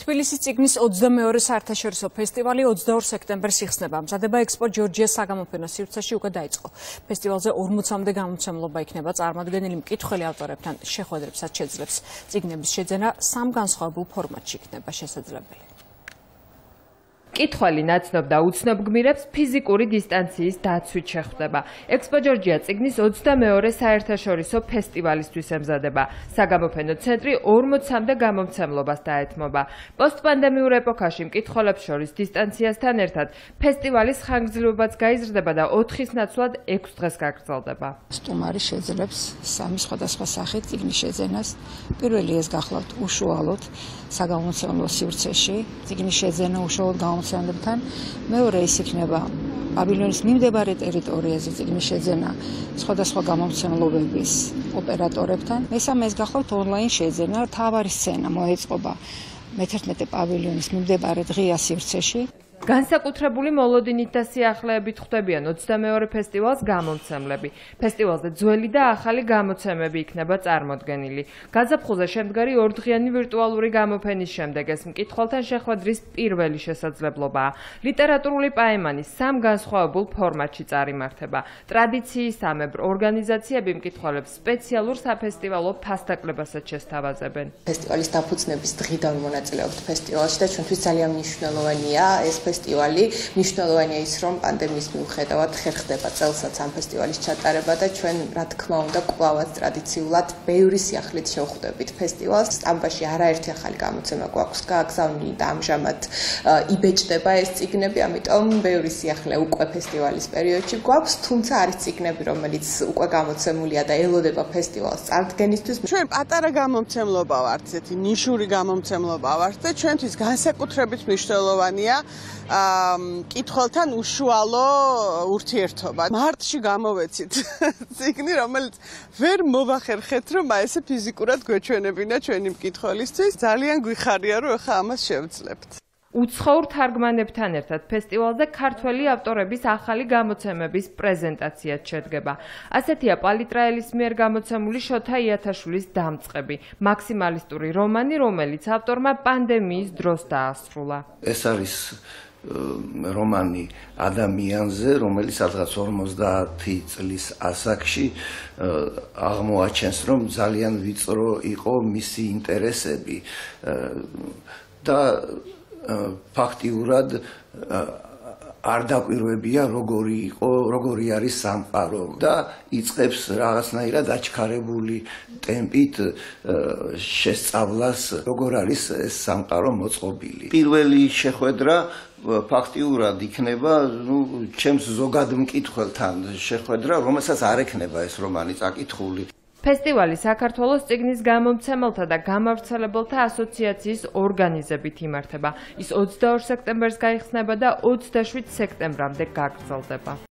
თბილისის წიგნის 22-ე საერთაშორისო ფესტივალი 22 სექტემბერს იხსნება. მზადება ექსპო ჯორჯიას საგამოფენო სივრცეში უკვე დაიწყო. ფესტივალზე 40-მდე გამოცემლობა იქნება წარმოდგენილი მკითხველი ავტორებთან შეხვედრებსაც შეძლებს. წიგნების შეძენა სამ განსხვავებულ ფორმატში იქნება შესაძლებელი. მკითხველი ნაცნობ და უცნობ გმირებს ფიზიკური დისტანციის დაცვით შეხვდება. ექსპო ჯორჯია წიგნის 22-ე საერთაშორისო ფესტივალისთვის ემზადება. საგამოფენო ცენტრი 40-მდე გამომცემლობას დაეთმობა. პოსტპანდემიურ ეპოქაში მკითხველებს შორის დისტანციასთან ერთად ფესტივალის ხანგრძლივობაც გაიზრდება და 4-ის ნაცვლად 6 დღეს გაგრძელდება. სტუმარი შეძლებს სამი სხვადასხვა სახით წიგნის შეძენას. პირველი ეს გახლავთ უშუალოდ საგამომცემლო სივრცეში. წიგნის შეძენა უშუალოდ გამომცემლებთან. მეორე ის იქნება პავილიონის მიმდებარე ტერიტორიაზე წიგნის შეძენა სხვადასხვა გამომცემლობების ოპერატორებთან. მესამე ეს გახლავთ ონლაინ შეძენა. მთავარი სცენა მოეწყობა მე-11 პავილიონის მიმდებარე ღია სივრცეში. განსაკუთრებული მოლოდინით და სიახლეებით ხვდებიან 22 ფესტივალს გამომცემლები. ფესტივალზე ძველი და ახალი გამოცემები იქნება წარმოდგენილი. გაზაფხულზე შემდგარი 2დღიანი ვირტუალური გამოფენის შემდეგ ეს მკითხველთან შეხვედრის პირველი შესაძლებლობაა. ლიტერატურული პაემანი სამ განსხვავებულ ფორმატში წარიმართება. ტრადიციისამებრ ორგანიზაციები მკითხველებს სპეციალურ საფესტივალო ფასდაკლებასაც შესთავაზებენ. ფესტივალის დაფუძნების დღიდან მონაწილეობთ ფესტივალში და ჩვენთვის ძალიან მნიშვნელოვანია ეს ფესტივალი. მნიშვნელოვანია ის, რომ პანდემიის მიუხედავად ხერხდება წელსაც ამ ფესტივალის ჩატარება და ჩვენ, რა თქმა უნდა, კვლავაც ტრადიციულად ბევრი სიახლით შევხვდებით ფესტივალს. სტამბაში არაერთი ახალი გამოცემა გვაქვს გააგზავნილი და ამჟამად იბეჭდება ეს წიგნები, ამიტომ ბევრი სიახლე უკვე ფესტივალის პერიოდში გვაქვს, თუმცა არის წიგნები, რომელიც უკვე გამოცემულია და ელოდება ფესტივალს წარდგენისთვის. ჩვენ პატარა გამომცემლობა ვართ, ესეთი ნიშური გამომცემლობა ვართ და ჩვენთვის განსაკუთრებით მნიშვნელოვანია მკითხველთან უშუალო ურთიერთობა. მარტში გამოვეცით წიგნი, რომელიც ვერ მოვახერხეთ, რომ ესე ფიზიკურად გვეჩვენებინა ჩვენი მკითხველისთვის. ძალიან გვიხარია, რომ ახლა ამას შევძლებთ. უცხოურ თარგმანებთან ერთად ფესტივალზე ქართველი ავტორების ახალი გამოცემების პრეზენტაციაც შედგება. ასეთია პალიტრაელის მიერ გამოცემული შოთა იათაშვილის დამწყები, მაქსიმალისტური რომანი, რომელიც ავტორმა პანდემიის დროს დაასრულა. ეს არის რომანი ადამიანზე, რომელიც სადღაც 50 წლის ასაკში აღმოაჩენს, რომ ძალიან ვიწრო იყო მისი ინტერესები და ფაქტიურად არ დაკვირვებია როგორი არის სამყარო და იწყებს რაღაცნაირად აჩქარებული ტემპით შესწავლას, როგორ არის ეს სამყარო მოწყობილი. პირველი შეხვედრა ფაქტიურად იქნება, ჩემს ზოგად მკითხველთან შეხვედრა, რომელსაც არ ექნება ეს რომანი წაკითხული. ფესტივალი საქართველოს წიგნის გამომცემელთა და გამავრცელებელთა ასოციაციის ორგანიზებით იმართება. ის 22 სექტემბერს გაიხსნება და 27 სექტემბრამდე გაგრძელდება.